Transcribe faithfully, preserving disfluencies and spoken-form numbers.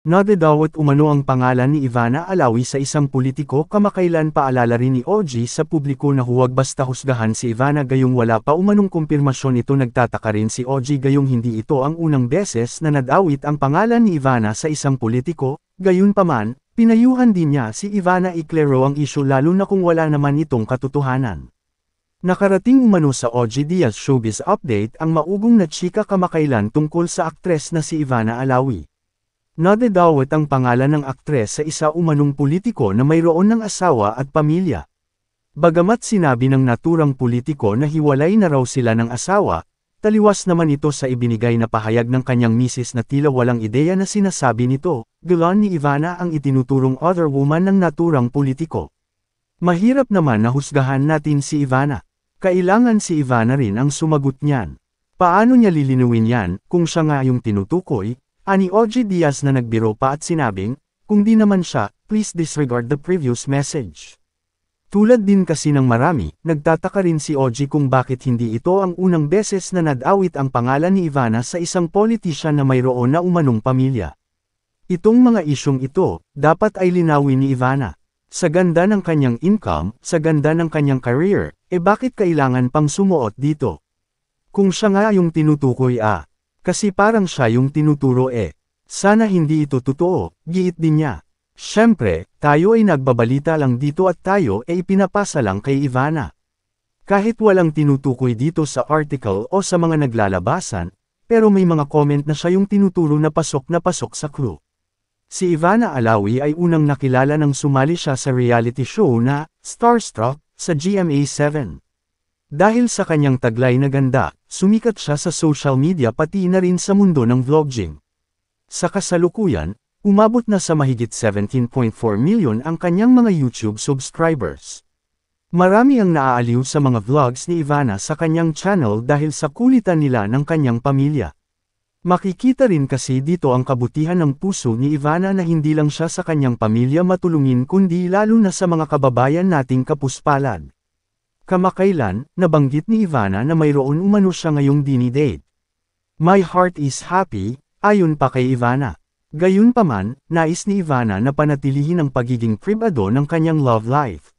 Nadadawat umano ang pangalan ni Ivana Alawi sa isang politiko. Kamakailan paalala rin ni O G sa publiko na huwag basta husgahan si Ivana gayong wala pa umanong kumpirmasyon ito. Nagtataka rin si O G gayong hindi ito ang unang beses na nadawit ang pangalan ni Ivana sa isang politiko. Gayunpaman, pinayuhan din niya si Ivana iklaro ang isyu lalo na kung wala naman itong katotohanan. Nakarating umano sa O G Diaz Showbiz Update ang maugong na chika kamakailan tungkol sa aktres na si Ivana Alawi. Nadadawat ang pangalan ng aktres sa isa umanong politiko na mayroon ng asawa at pamilya. Bagamat sinabi ng naturang politiko na hiwalay na raw sila ng asawa, taliwas naman ito sa ibinigay na pahayag ng kanyang misis na tila walang ideya na sinasabi nito. Gulan ni Ivana ang itinuturong other woman ng naturang politiko. Mahirap naman na husgahan natin si Ivana. Kailangan si Ivana rin ang sumagot niyan. Paano niya lilinawin yan kung siya nga yung tinutukoy? Ani O G Diaz na nagbiro pa at sinabing, kung di naman siya, please disregard the previous message. Tulad din kasi ng marami, nagtataka rin si O G kung bakit hindi ito ang unang beses na nadawit ang pangalan ni Ivana sa isang politician na mayroon na umanong pamilya. Itong mga isyong ito, dapat ay linawin ni Ivana. Sa ganda ng kanyang income, sa ganda ng kanyang career, e eh bakit kailangan pang sumuot dito? Kung siya nga yung tinutukoy ah. Kasi parang siya yung tinuturo eh. Sana hindi ito totoo, giit din niya. Siyempre, tayo ay nagbabalita lang dito at tayo ay ipinapasa lang kay Ivana. Kahit walang tinutukoy dito sa article o sa mga naglalabasan, pero may mga comment na siya yung tinuturo na pasok na pasok sa clue. Si Ivana Alawi ay unang nakilala nang sumali siya sa reality show na Starstruck sa G M A seven. Dahil sa kanyang taglay na ganda, sumikat siya sa social media pati na rin sa mundo ng vlogging. Sa kasalukuyan, umabot na sa mahigit seventeen point four million ang kanyang mga YouTube subscribers. Marami ang naaaliw sa mga vlogs ni Ivana sa kanyang channel dahil sa kulitan nila ng kanyang pamilya. Makikita rin kasi dito ang kabutihan ng puso ni Ivana na hindi lang siya sa kanyang pamilya matulungin kundi lalo na sa mga kababayan nating kapuspalad. Kamakailan, nabanggit ni Ivana na mayroon umano siya ngayong dinidate. My heart is happy, ayon pa kay Ivana. Gayunpaman, nais ni Ivana na panatilihin ang pagiging pribado ng kanyang love life.